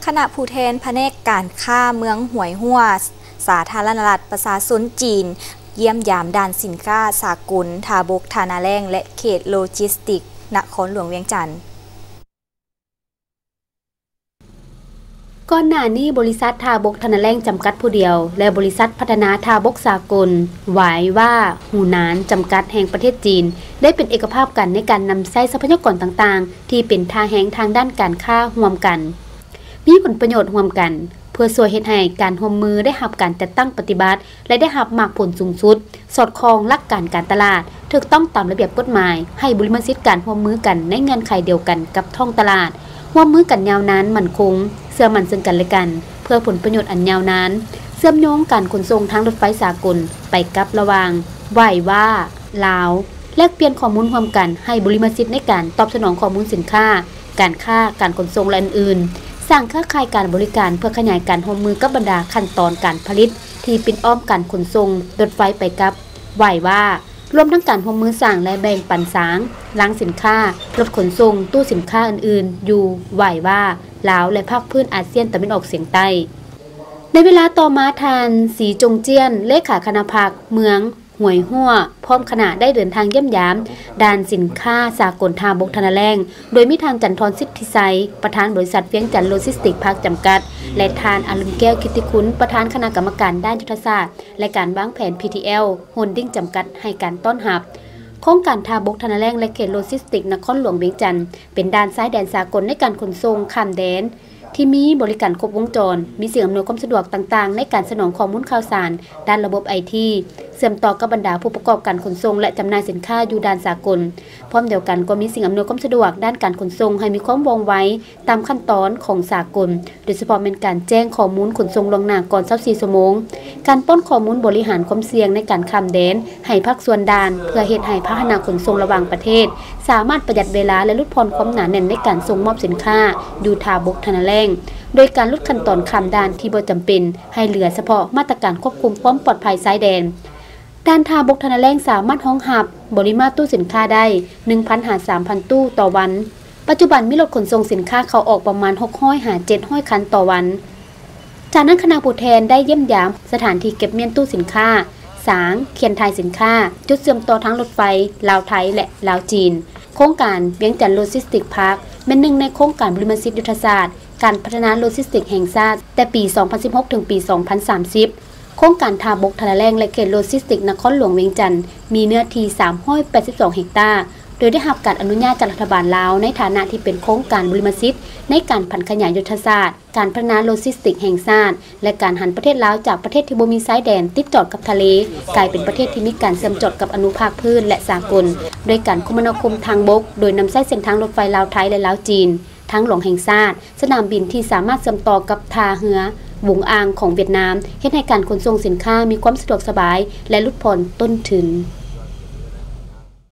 คณะผู้แทนแผนกการค้าเมืองหวยหัวสาธารณรัฐประชาชนจีนเยี่ยมยามด่านสินค้าสากลทาบกทานาแรงและเขตโลจิสติกนครหลวงเวียงจันทร์ก่อนหน้านี้บริษัททาบกทานาแรงจำกัดผู้เดียวและบริษัทพัฒนาทาบกสากลหวายว่าหูนานจำกัดแห่งประเทศจีนได้เป็นเอกภาพกันในการนำใช้ทรัพยากรต่างๆที่เป็นทาแห่งทางด้านการค้าร่วมกันมีผลประโยชน์ร่วมกันเพื่อช่วยเฮ็ดให้การร่วมมือได้รับการจัดตั้งปฏิบัติและได้รับมากผลสูงสุดสอดคล้องหลักการตลาดถูกต้องตามระเบียบกฎหมายให้บริษัทการร่วมมือกันในเงื่อนไขเดียวกันกับท้องตลาดร่วมมือกันยาวนานมั่นคงเชื่อมั่นซึ่งกันและกันเพื่อผลประโยชน์อันยาวนานเชื่อมโยงการขนส่งทางรถไฟสากลไปกับระหว่างไหว้ว่าลาวแลกเปลี่ยนข้อมูลร่วมกันให้บริษัทในการตอบสนองข้อมูลสินค้าการค้าการขนส่งและอื่นๆสร้างเครือข่ายการบริการเพื่อขยายการร่วมมือกับบรรดาขั้นตอนการผลิตที่เป็นอ้อมการขนส่งรถไฟไปกับไหว้ว่ารวมทั้งการร่วมมือสร้างและแบ่งปันสางล้างสินค้ารถขนส่งตู้สินค้าอื่นๆอยู่ไหว้ว่าลาวและภาคพื้นอาเซียนตะวันออกเฉียงใต้ในเวลาต่อมาทานสีจงเจียนเลขาคณะพักเมืองหวยหัวพร้อมคณะได้เดินทางเยี่ยมยามด้านสินค้าสากลทาบกทานาแรงโดยมีทางจันทรสิทธิไซประธานบริษัทเวียงจันทร์โลจิสติกส์ภาคจำกัดและทานอรุณแก้วกิติคุณประธานคณะกรรมการด้านยุทธศาสตร์และการวางแผน PTL โฮลดิ้งจำกัดให้การต้อนรับโครงการทาบกทานาแรงและเขตโลจิสติกส์นครหลวงเวียงจันทร์เป็นด้านซ้ายแดนสากลในการขนส่งข้ามแดนที่มีบริการครบวงจรมีสิ่งอำนวยความสะดวกต่างๆในการสนองข้อมูลข่าวสารด้านระบบ IT เชื่อมต่อกับบรรดาผู้ประกอบการขนส่งและจำหน่ายสินค้าอยู่ด้านสากลพร้อมเดียวกันก็มีสิ่งอำนวยความสะดวกด้านการขนส่งให้มีความว่องไวตามขั้นตอนของสากลโดยเฉพาะเป็นการแจ้งข้อมูลขนส่งล่วงหน้าก่อน24ชั่วโมงการป้อนข้อมูลบริหารความเสี่ยงในการข้ามแดนให้ภาคส่วนด่านเพื่อเฮ็ดให้พาหนะขนส่งระหว่างประเทศสามารถประหยัดเวลาและลดความหนาแน่นในการส่งมอบสินค้าอยู่ทาบกทานาแรงโดยการลดขั้นตอนข้ามด่านที่บ่จำเป็นให้เหลือเฉพาะมาตรการควบคุมความปลอดภัยชายแดนด้านทาบกทานาแรงสามารถรองรับบริมาตรตู้สินค้าได้ 1,000 หา 3,000 ตู้ต่อวันปัจจุบันมีรถขนส่งสินค้าเข้าออกประมาณ600หา700คันต่อวันจากนั้นคณะผู้แทนได้เยี่ยมยามสถานที่เก็บเมียนตู้สินค้าสางเขียนทายสินค้าจุดเชื่อมต่อทั้งรถไฟลาวไทยและลาวจีนโครงการเวียงจันทร์โลจิสติกส์พาร์คเป็นหนึ่งในโครงการบริษัทยุทธศาสตร์การพัฒนาโลจิสติกส์แห่งชาติแต่ปี 2016 ถึงปี 2030 โครงการทาบกทานาแรงและเขตโลจิสติกส์นครหลวงเวียงจันทร์มีเนื้อที่ 382 เฮกตาร์โดยได้รับการอนุญาตจากรัฐบาลลาวในฐานะที่เป็นโครงการบริษัทในการพัฒนาขยายยุทธศาสตร์การพัฒนาโลจิสติกส์แห่งชาติและการหันประเทศลาวจากประเทศที่บ่มีชายแดนติดจอดกับทะเลกลายเป็นประเทศที่มีการเชื่อมจอดกับอนุภาคพื้นและสากลโดยการคมนาคมทางบกโดยนำใช้เส้นทางรถไฟลาวไทยและลาวจีนทั้งหลวงแห่งชาติสนามบินที่สามารถเชื่อมต่อกับท่าเรือบุงอางของเวียดนามเฮ็ดให้การขนส่งสินค้ามีความสะดวกสบายและลดผ่อนต้นทุน